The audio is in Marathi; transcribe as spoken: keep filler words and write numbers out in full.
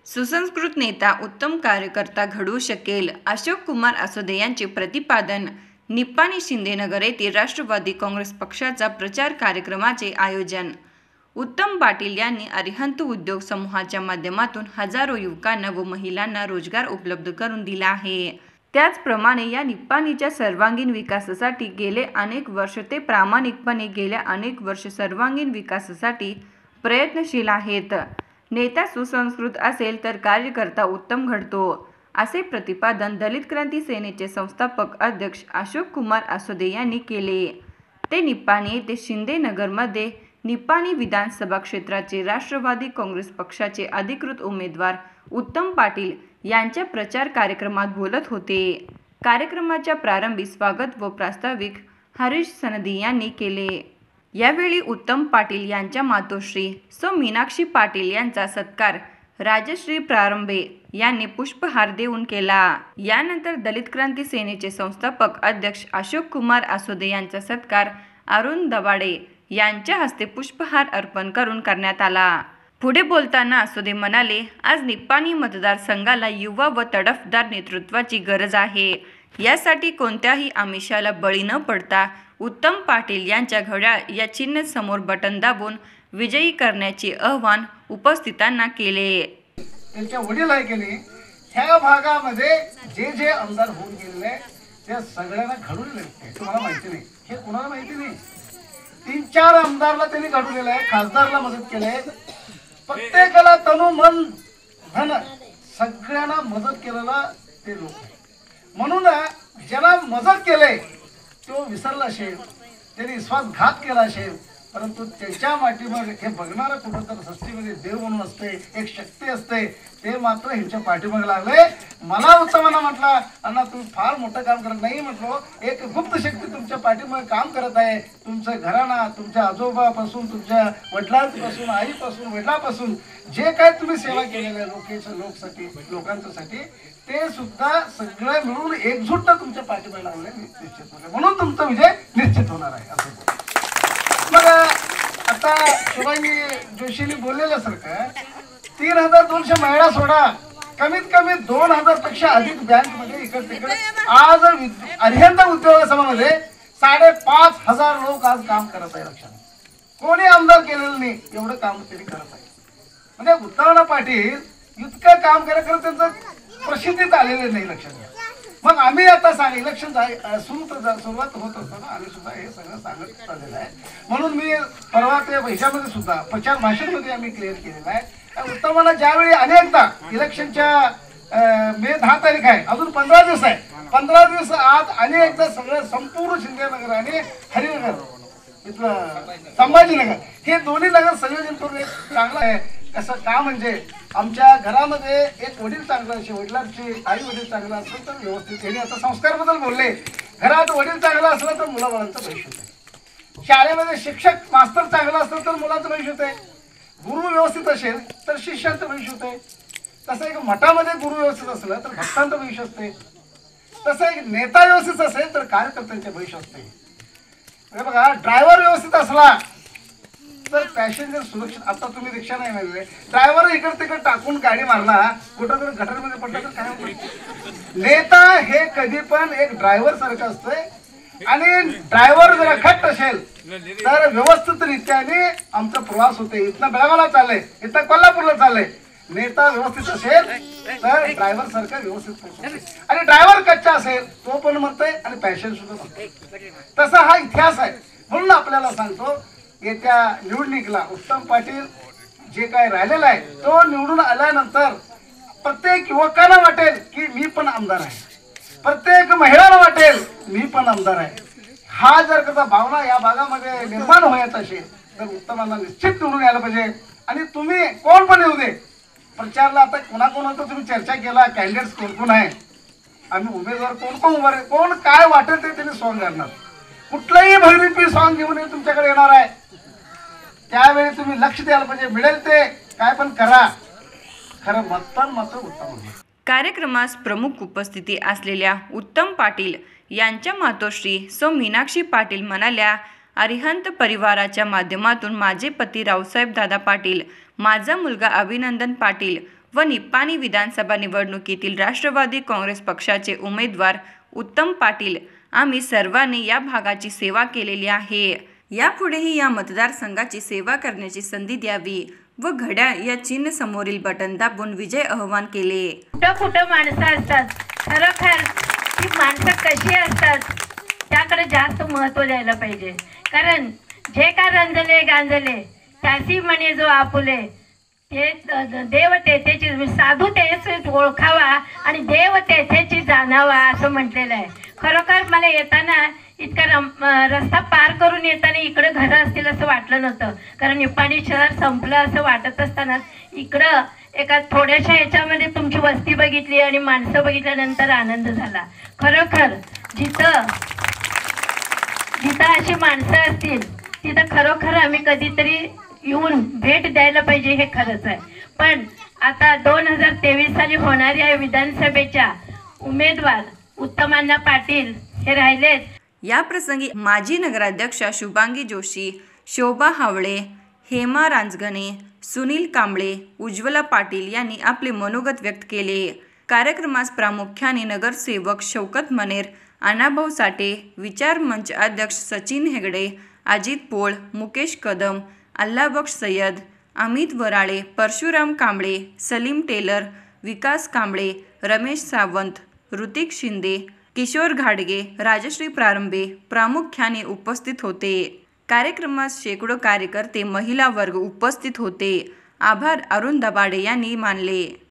सुसंस्कृत नेता, उत्तम कार्यकर्ता घडवू शकेल, अशोक कुमार असोदे यांचे प्रतिपादन. निप्पाणी शिंदेनगर येथे राष्ट्रवादी काँग्रेस पक्षाचा प्रचार कार्यक्रमाचे आयोजन. उत्तम पाटील यांनी अरिहंत उद्योग समूहाच्या माध्यमातून हजारो युवकांना व महिलांना रोजगार उपलब्ध करून दिला आहे. त्याचप्रमाणे या निप्पाणीच्या सर्वांगीण विकासासाठी गेले अनेक वर्ष ते प्रामाणिकपणे गेल्या अनेक वर्ष सर्वांगीण विकासासाठी प्रयत्नशील आहेत. नेता सुसंस्कृत असेल तर कार्यकर्ता उत्तम घडतो, असे प्रतिपादन दलित क्रांती सेनेचे संस्थापक अध्यक्ष अशोक कुमार असोदे यांनी केले. ते निप्पाणी येथे शिंदेनगरमध्ये निप्पाणी विधानसभा क्षेत्राचे राष्ट्रवादी काँग्रेस पक्षाचे अधिकृत उमेदवार उत्तम पाटील यांच्या प्रचार कार्यक्रमात बोलत होते. कार्यक्रमाच्या प्रारंभी स्वागत व प्रास्ताविक हरीश सनदी यांनी केले. यावेळी उत्तम पाटील यांच्या मातोश्री सौ मीनाक्षी पाटील यांचा सत्कार राजश्री प्रारंभे यांनी पुष्पहार देऊन केला. यानंतर दलित क्रांती सेनेचे संस्थापक अध्यक्ष अशोक कुमार असोदे यांचा सत्कार अरुण दवाडे यांच्या हस्ते पुष्पहार अर्पण करून करण्यात आला. पुढे बोलताना असोदे म्हणाले, आज निप्पाणी मतदारसंघाला युवा व तडफदार नेतृत्वाची गरज आहे. यासाठी कोणत्याही आमिषाला बळी न पडता उत्तम पाटील यांच्या घड्याळ या चिन्ह समोर बटन दाबून विजयी करण्याचे आवाहन उपस्थितांना केले. त्यांच्या वडील आहे की नाही, ह्या भागामध्ये जे जे आमदार होऊन गेलेले त्या सगळ्यांना घडवलेले आहे. तुम्हाला माहिती नाही, हे कोणाला माहिती नाही. तीन चार आमदारला त्यांनी घडवलेलं आहे, खासदारला मदत केलंय, प्रत्येकाला तनु मन धन सगळ्यांना मदत केलेला ते लोक आहे. म्हणून ज्याला मदत केले तो विसरला असेल, त्यांनी विश्वासघात केला असेल, परंतु त्याच्या पाठीमागे हे बघणारा कुठं तर सृष्टीमध्ये देव म्हणून असते, एक शक्ती असते, ते मात्र ह्यांच्या पाठीमागे लागले. मला उत्तमाना म्हटला, अण्णा तुम्ही फार मोठं काम करत नाही. म्हटलो, एक गुप्त शक्ती तुमच्या पाठीमागे काम करत आहे. तुमचं घराणा, तुमच्या आजोबापासून, तुमच्या वडिलांपासून, आईपासून, वडिलापासून जे काय तुम्ही सेवा केलेल्या लोकांच्या लोकसाठी लोकांच्यासाठी ते सुद्धा सगळं मिळून एकजुट तुमच्या पाठीमागे लागले निश्चित होते. म्हणून तुमचा विजय निश्चित होणार आहे. असं मग आता शिवाजी जोशींनी बोललेलं सारखं तीन हजार दोनशे महिला सोडा, कमीत कमी दोन हजार पेक्षा अधिक बँकमध्ये इकडे तिकडे आज अरिहंत उद्योग समूहामध्ये साडेपाच हजार लोक आज काम करत आहे. लक्षात कोणी आमदार केलेलं नाही, एवढं काम त्यांनी करत आहे. म्हणजे उत्तम पाटील इतकं काम करत करत त्यांचं प्रसिद्धीत आलेलं नाही. लक्षात घ्या. मग आम्ही आता सांग इलेक्शन सुरुवात होत असताना आम्ही सुद्धा हे सगळं सांगत चाललेलं आहे. म्हणून मी परवा ते ह्याच्यामध्ये सुद्धा प्रचार भाषणमध्ये आम्ही क्लिअर केलेलं आहे. उत्तमाला ज्यावेळी अनेकदा इलेक्शनच्या मे दहा तारीख आहे, अजून पंधरा दिवस आहे, पंधरा दिवस आत अनेकदा सगळं संपूर्ण शिंदेनगर आणि हरिनगर इथलं संभाजीनगर हे दोन्ही नगर संयोजन करून एक चांगलं आहे. कसं का म्हणजे आमच्या घरामध्ये एक वडील चांगला असे, वडिलांची आई वडील चांगला असलं तर व्यवस्थित. त्यांनी आता संस्काराबद्दल बोलले, घरात वडील चांगला असलं तर मुलाबाळांचं भविष्य होते. शाळेमध्ये शिक्षक मास्तर चांगला असलं तर मुलाचं भविष्य होते. गुरु व्यवस्थित असेल तर शिष्याचं भविष्य होते. तसं एक मठामध्ये गुरु व्यवस्थित असलं तर भक्तांचं भविष्य असते. तसं एक नेता व्यवस्थित असेल तर कार्यकर्त्यांचे भविष्य असते. बघा, ड्रायव्हर व्यवस्थित असला तर पॅसेंजर सुरक्षित. आता तुम्ही रिक्षा नाही मिळाले, ड्रायव्हर इकडे तिकडे टाकून गाडी मारला, कुठं तरी गटरमध्ये पडला तर काय होतं. नेता हे कधी पण एक ड्रायव्हर सारखं असतंय आणि ड्रायव्हर जर खट्ट असेल तर व्यवस्थित रित्याने आमचा प्रवास होते. इथनं बेळगावला चाललंय, इथं कोल्हापूरला चाललंय. नेता व्यवस्थित असेल तर ड्रायव्हर सारखा व्यवस्थित पोहोचतो. आणि ड्रायव्हर कच्चा असेल तो पण म्हणतोय आणि पॅसेंजर सुद्धा म्हणतोय. तसा हा इतिहास आहे. म्हणून आपल्याला सांगतो, येत्या निवडणुकीला उत्तम पाटील जे काय राहिलेला आहे तो निवडून आल्यानंतर प्रत्येक युवकांना वाटेल की मी पण आमदार आहे, प्रत्येक महिलांना वाटेल मी पण आमदार आहे. हा जर कसा भावना या भागामध्ये निर्माण व्हायचा असेल तर उत्तमांना निश्चित निवडून यायला पाहिजे. आणि तुम्ही कोण पण येऊ दे प्रचारला, आता कोणाकोणाचं तुम्ही चर्चा केला, कॅन्डिडेट्स कोण कोण आहे, आम्ही उमेदवार कोण कोण उभा आहे, कोण काय वाटेल ते त्यांनी सॉंग करणार. कुठलंही भगरीपी सॉंग घेऊन तुमच्याकडे येणार आहे, त्यावेळी तुम्ही लक्ष द्यायला पाहिजे. मिळेल ते काय पण करा, खरं मतदान मात्र उत्तम. कार्यक्रमास प्रमुख उपस्थिती असलेल्या उत्तम पाटील यांच्या मातोश्री सौ मीनाक्षी पाटील म्हणाल्या, अरिहंत परिवाराच्या माध्यमातून माझे पती रावसाहेब दादा पाटील, माझा मुलगा अभिनंदन पाटील व निप्पाणी विधानसभा निवडणुकीतील राष्ट्रवादी काँग्रेस पक्षाचे उमेदवार उत्तम पाटील आम्ही सर्वांनी या भागाची सेवा केलेली आहे. यापुढेही या मतदारसंघाची सेवा करण्याची संधी द्यावी व घड्याळ या चिन्ह समोरील बटन दाबून विजय आवाहन केले. कुठं कुठं माणसं असतात, खरोखर ती माणसं कशी असतात त्याकडे जास्त महत्त्व द्यायला पाहिजे. कारण जे का रंजले गांजले त्यासी म्हणे जो आपुले, ते देव तेथेची साधू तेच ओळखावा आणि देव तेथेची जाणावा असं म्हटलेलं आहे. खरोखर मला येताना इतका रम रस्ता पार करून येताना इकडं घरं असतील असं वाटलं नव्हतं. कारण निप्पाणी शहर संपलं असं वाटत असताना इकडं एका थोड्याशा ह्याच्यामध्ये तुमची वस्ती बघितली आणि माणसं बघितल्यानंतर आनंद झाला. खरोखर जिथं जिथं अशी माणसं असतील तिथं खरोखर आम्ही कधीतरी येऊन भेट द्यायला पाहिजे, हे खरंच आहे. पण आता दोन हजार तेवीस साली होणाऱ्या विधानसभेच्या उमेदवार उत्तमांना पाटील हे राहिलेत. या प्रसंगी माजी नगराध्यक्षा शुभांगी जोशी, शोभा हावळे, हेमा रांजगणे, सुनील कांबळे, उज्ज्वला पाटील यांनी आपले मनोगत व्यक्त केले. कार्यक्रमास प्रामुख्याने नगरसेवक शौकत मनेर, अण्णाभाऊ साठे, विचार मंच अध्यक्ष सचिन हेगडे, अजित पोळ, मुकेश कदम, अल्लाबक्ष सय्यद, अमित वराळे, परशुराम कांबळे, सलीम टेलर, विकास कांबळे, रमेश सावंत, ऋतिक शिंदे, किशोर घाडगे, राजश्री प्रारंभे प्रामुख्याने उपस्थित होते. कार्यक्रमात शेकडो कार्यकर्ते, महिला वर्ग उपस्थित होते. आभार अरुण दबाडे यांनी मानले.